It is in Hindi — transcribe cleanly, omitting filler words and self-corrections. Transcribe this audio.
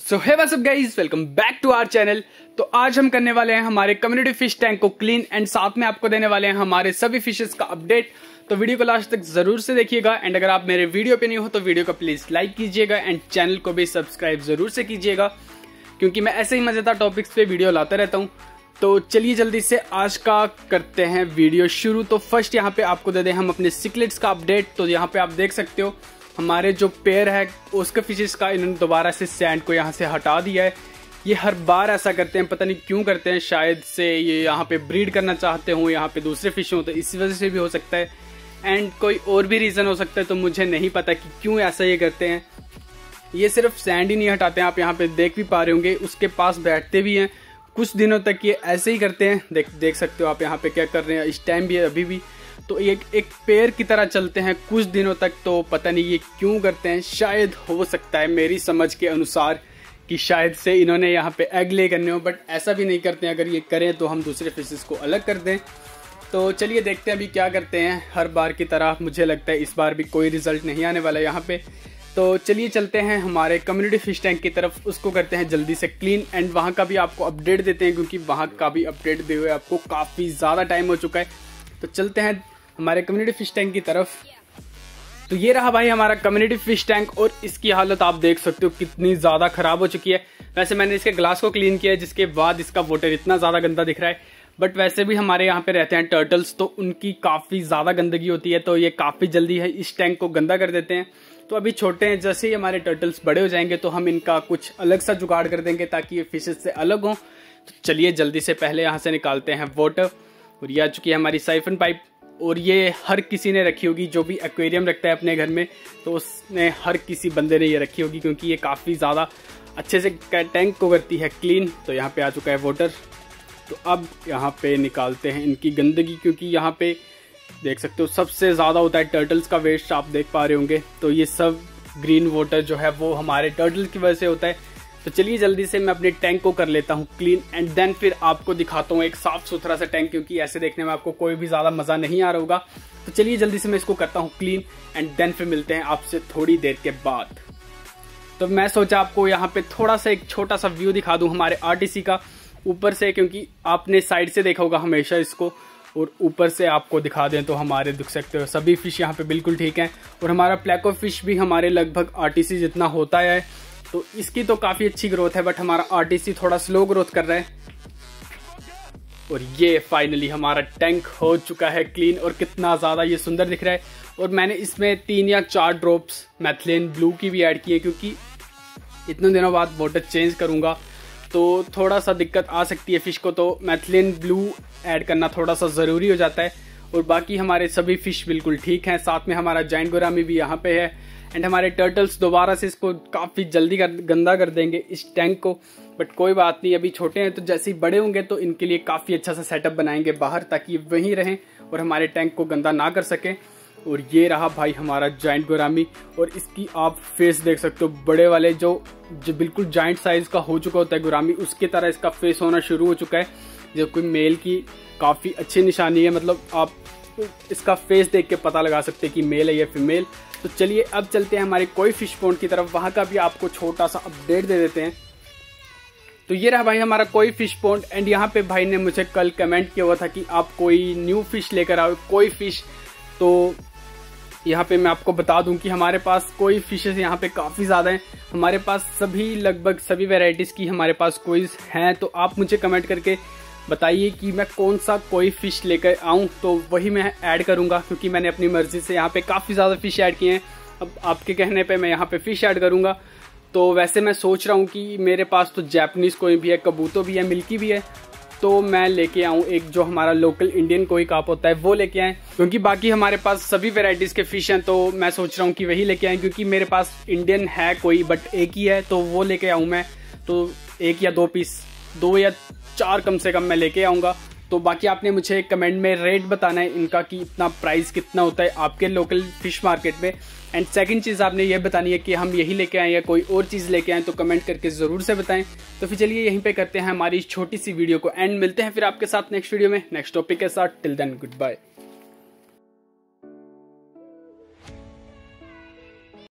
So hey what's up guys, welcome back to our channel. तो आज हम करने वाले हैं हमारे कम्युनिटी फिश टैंक को क्लीन एंड साथ में आपको देने वाले हैं हमारे सभी फिशेस का अपडेट। तो वीडियो को लास्ट तक जरूर से देखिएगा एंड अगर आप मेरे वीडियो पे नहीं हो तो वीडियो को प्लीज लाइक कीजिएगा एंड चैनल को भी सब्सक्राइब जरूर से कीजिएगा, क्योंकि मैं ऐसे ही मजेदार टॉपिक्स पे वीडियो लाता रहता हूँ। तो चलिए जल्दी से आज का करते हैं वीडियो शुरू। तो फर्स्ट यहाँ पे आपको दे दें हम अपने सिकलेट्स का अपडेट। तो यहाँ पे आप देख सकते हो हमारे जो पेयर है उसके फिशेस का इन्होंने दोबारा से सैंड को यहाँ से हटा दिया है। ये हर बार ऐसा करते हैं, पता नहीं क्यों करते हैं, शायद से ये यहाँ पे ब्रीड करना चाहते हो, यहाँ पे दूसरे फिश हो, तो इसी वजह से भी हो सकता है एंड कोई और भी रीजन हो सकता है। तो मुझे नहीं पता कि क्यों ऐसा ये करते हैं। ये सिर्फ सैंड ही नहीं हटाते हैं, आप यहाँ पे देख भी पा रहे होंगे, उसके पास बैठते भी हैं। कुछ दिनों तक ये ऐसे ही करते हैं, देख सकते हो आप यहाँ पे क्या कर रहे हैं इस टाइम भी, अभी भी। तो एक पेयर की तरह चलते हैं कुछ दिनों तक। तो पता नहीं ये क्यों करते हैं, शायद हो सकता है मेरी समझ के अनुसार कि शायद से इन्होंने यहाँ पे एग ले करने हो, बट ऐसा भी नहीं करते हैं। अगर ये करें तो हम दूसरे फिशेस को अलग कर दें। तो चलिए देखते हैं अभी क्या करते हैं। हर बार की तरह मुझे लगता है इस बार भी कोई रिजल्ट नहीं आने वाला यहाँ पे। तो चलिए चलते हैं हमारे कम्युनिटी फिश टैंक की तरफ, उसको करते हैं जल्दी से क्लीन एंड वहाँ का भी आपको अपडेट देते हैं, क्योंकि वहाँ का भी अपडेट दे हुए आपको काफ़ी ज़्यादा टाइम हो चुका है। तो चलते हैं हमारे कम्युनिटी फिश टैंक की तरफ। तो ये रहा भाई हमारा कम्युनिटी फिश टैंक और इसकी हालत आप देख सकते हो कितनी ज़्यादा ख़राब हो चुकी है। वैसे मैंने इसके ग्लास को क्लीन किया है, जिसके बाद इसका वाटर इतना ज़्यादा गंदा दिख रहा है, बट वैसे भी हमारे यहाँ पे रहते हैं टर्टल्स, तो उनकी काफ़ी ज़्यादा गंदगी होती है, तो ये काफ़ी जल्दी है इस टैंक को गंदा कर देते हैं। तो अभी छोटे हैं, जैसे ही हमारे टर्टल्स बड़े हो जाएंगे तो हम इनका कुछ अलग सा जुगाड़ कर देंगे ताकि ये फिशेस से अलग हों। तो चलिए जल्दी से पहले यहाँ से निकालते हैं वाटर। और ये आ चुकी है हमारी साइफन पाइप, और ये हर किसी ने रखी होगी जो भी एक्वेरियम रखता है अपने घर में, तो उसने हर किसी बंदे ने ये रखी होगी, क्योंकि ये काफ़ी ज़्यादा अच्छे से टैंक को करती है क्लीन। तो यहाँ पे आ चुका है वाटर। तो अब यहाँ पे निकालते हैं इनकी गंदगी, क्योंकि यहाँ पे देख सकते हो सबसे ज़्यादा होता है टर्टल्स का वेस्ट, आप देख पा रहे होंगे। तो ये सब ग्रीन वाटर जो है वो हमारे टर्टल्स की वजह से होता है। तो चलिए जल्दी से मैं अपने टैंक को कर लेता हूँ क्लीन एंड देन फिर आपको दिखाता हूँ एक साफ सुथरा सा टैंक, क्योंकि ऐसे देखने में आपको कोई भी ज़्यादा मज़ा नहीं आ रहा होगा। तो चलिए जल्दी से मैं इसको करता हूँ क्लीन एंड देन फिर मिलते हैं आपसे थोड़ी देर के बाद। तो मैं सोचा आपको यहाँ पे थोड़ा सा एक छोटा सा व्यू दिखा दूँ हमारे आरटीसी का ऊपर से, क्योंकि आपने साइड से देखा होगा हमेशा इसको, और ऊपर से आपको दिखा दें तो हमारे देख सकते हो सभी फिश यहाँ पे बिल्कुल ठीक हैं। और हमारा प्लेको फिश भी हमारे लगभग आरटीसी जितना होता है, तो इसकी तो काफ़ी अच्छी ग्रोथ है, बट हमारा आरटीसी थोड़ा स्लो ग्रोथ कर रहा है। और ये फाइनली हमारा टैंक हो चुका है क्लीन, और कितना ज़्यादा ये सुंदर दिख रहा है। और मैंने इसमें 3 या 4 ड्रॉप्स मैथिलीन ब्लू की भी ऐड की है, क्योंकि इतने दिनों बाद वाटर चेंज करूँगा तो थोड़ा सा दिक्कत आ सकती है फिश को, तो मैथिलीन ब्लू ऐड करना थोड़ा सा ज़रूरी हो जाता है। और बाकी हमारे सभी फिश बिल्कुल ठीक हैं, साथ में हमारा जाइंट गोरामी भी यहाँ पे है एंड हमारे टर्टल्स दोबारा से इसको काफ़ी जल्दी गंदा कर देंगे इस टैंक को। बट कोई बात नहीं, अभी छोटे हैं, तो जैसे ही बड़े होंगे तो इनके लिए काफ़ी अच्छा सा सेटअप बनाएंगे बाहर, ताकि वहीं रहें और हमारे टैंक को गंदा ना कर सकें। और ये रहा भाई हमारा जाइंट गोरामी, और इसकी आप फेस देख सकते हो, बड़े वाले जो बिल्कुल जाइंट साइज का हो चुका होता है गोरामी, उसकी तरह इसका फेस होना शुरू हो चुका है, जो कोई मेल की काफ़ी अच्छी निशानी है। मतलब आप इसका फेस देख के पता लगा सकते हैं कि मेल है या फीमेल। तो चलिए अब चलते हैं हमारे कोई फिश पॉन्ड की तरफ, वहाँ का भी आपको छोटा सा अपडेट दे देते हैं। तो ये रहा भाई हमारा कोई फिश पॉन्ड, एंड यहाँ पे भाई ने मुझे कल कमेंट किया हुआ था कि आप कोई न्यू फिश लेकर आओ, कोई फिश। तो यहाँ पे मैं आपको बता दूं कि हमारे पास कोई फिशेस यहाँ पे काफ़ी ज़्यादा हैं, हमारे पास सभी लगभग सभी वैरायटीज़ की हमारे पास कोई हैं। तो आप मुझे कमेंट करके बताइए कि मैं कौन सा कोई फ़िश लेकर आऊँ, तो वही मैं ऐड करूँगा, क्योंकि मैंने अपनी मर्ज़ी से यहाँ पे काफ़ी ज़्यादा फ़िश ऐड किए हैं। अब आपके कहने पे मैं यहाँ पे फ़िश ऐड करूँगा। तो वैसे मैं सोच रहा हूँ कि मेरे पास तो जैपनीज़ कोई भी है, कबूतो भी है, मिल्की भी है, तो मैं लेके आऊँ एक जो हमारा लोकल इंडियन कोई काप होता है वो लेके आएँ, क्योंकि बाकी हमारे पास सभी वेराइटीज़ के फ़िश हैं। तो मैं सोच रहा हूँ कि वही लेके आएँ, क्योंकि मेरे पास इंडियन है कोई बट एक ही है, तो वो लेके आऊँ मैं। तो 1 या 2 पीस, 2 या 4 कम से कम मैं लेके आऊँगा। तो बाकी आपने मुझे कमेंट में रेट बताना है इनका कि इतना प्राइस कितना होता है आपके लोकल फिश मार्केट में। एंड सेकंड चीज़ आपने ये बतानी है कि हम यही लेके आए या कोई और चीज़ लेके आए, तो कमेंट करके ज़रूर से बताएं। तो फिर चलिए यहीं पे करते हैं हमारी छोटी सी वीडियो को एंड मिलते हैं फिर आपके साथ नेक्स्ट वीडियो में नेक्स्ट टॉपिक के साथ। Till then good bye.